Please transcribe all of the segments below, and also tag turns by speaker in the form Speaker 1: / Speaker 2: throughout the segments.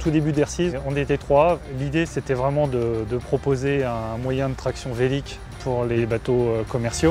Speaker 1: tout début d'Air6, on était 3. L'idée, c'était vraiment de proposer un moyen de traction vélique pour les bateaux commerciaux.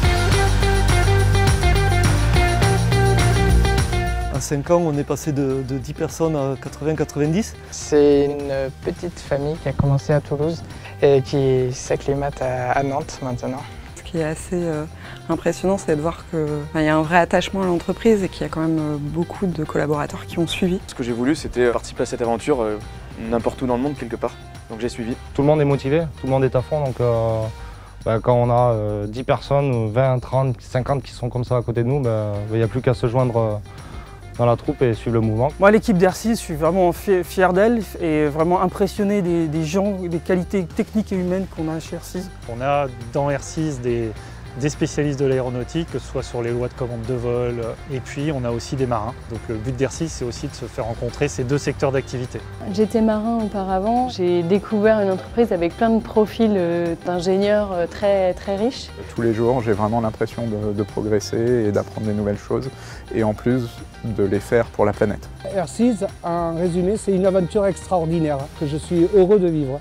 Speaker 2: En 5 ans, on est passé de 10 personnes à 80-90.
Speaker 3: C'est une petite famille qui a commencé à Toulouse et qui s'acclimate à Nantes maintenant.
Speaker 4: Ce qui est assez impressionnant, c'est de voir qu'il y a un vrai attachement à l'entreprise et qu'il y a quand même beaucoup de collaborateurs qui ont suivi.
Speaker 5: Ce que j'ai voulu, c'était participer à cette aventure n'importe où dans le monde, quelque part. Donc j'ai suivi.
Speaker 6: Tout le monde est motivé, tout le monde est à fond. Donc quand on a 10 personnes, 20, 30, 50 qui sont comme ça à côté de nous, il n'y a plus qu'à se joindre dans la troupe et suivre le mouvement.
Speaker 7: Moi, l'équipe d'Air6, je suis vraiment fier d'elle et vraiment impressionné des gens, des qualités techniques et humaines qu'on a chez Air6.
Speaker 1: On a dans Air6 des spécialistes de l'aéronautique, que ce soit sur les lois de commande de vol, et puis on a aussi des marins. Donc le but d'Air6, c'est aussi de se faire rencontrer ces deux secteurs d'activité.
Speaker 8: J'étais marin auparavant, j'ai découvert une entreprise avec plein de profils d'ingénieurs très riches.
Speaker 9: Tous les jours, j'ai vraiment l'impression de progresser et d'apprendre des nouvelles choses, et en plus de les faire pour la planète.
Speaker 10: Air6, en résumé, c'est une aventure extraordinaire que je suis heureux de vivre.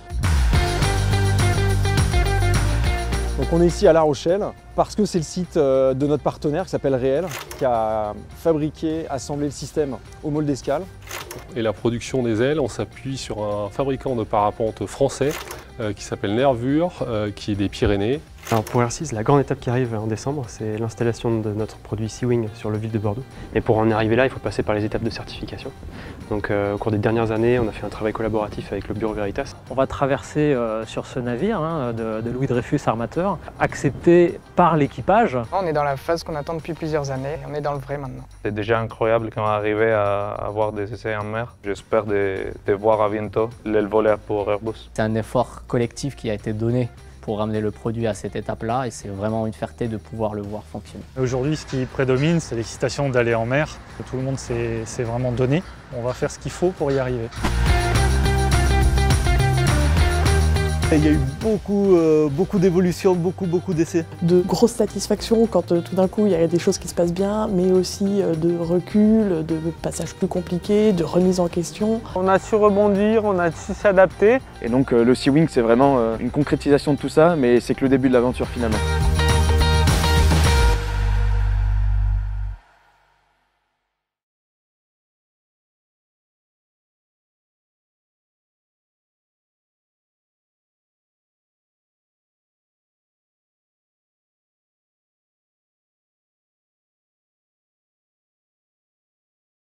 Speaker 11: Donc on est ici à La Rochelle parce que c'est le site de notre partenaire qui s'appelle Réel, qui a fabriqué, assemblé le système au Môle d'Escale.
Speaker 12: Et la production des ailes, on s'appuie sur un fabricant de parapente français qui s'appelle Nervure, qui est des Pyrénées.
Speaker 13: Alors pour Air6, la grande étape qui arrive en décembre, c'est l'installation de notre produit Seawing sur le ville de Bordeaux. Et pour en arriver là, il faut passer par les étapes de certification. Donc au cours des dernières années, on a fait un travail collaboratif avec le Bureau Veritas.
Speaker 14: On va traverser sur ce navire de Louis Dreyfus Armateur, accepté par l'équipage.
Speaker 3: On est dans la phase qu'on attend depuis plusieurs années, on est dans le vrai maintenant.
Speaker 15: C'est déjà incroyable qu'on arrive à avoir des essais en mer. J'espère de voir à bientôt l'aile volaire pour Airbus.
Speaker 16: C'est un effort collectif qui a été donné pour ramener le produit à cette étape-là et c'est vraiment une fierté de pouvoir le voir fonctionner.
Speaker 1: Aujourd'hui, ce qui prédomine, c'est l'excitation d'aller en mer. Tout le monde s'est vraiment donné. On va faire ce qu'il faut pour y arriver.
Speaker 2: Il y a eu beaucoup d'évolutions, beaucoup d'essais.
Speaker 17: De grosses satisfactions quand tout d'un coup il y a des choses qui se passent bien, mais aussi de recul, de passages plus compliqués, de remise en question.
Speaker 7: On a su rebondir, on a su s'adapter.
Speaker 5: Et donc le Seawing, c'est vraiment une concrétisation de tout ça, mais c'est que le début de l'aventure finalement.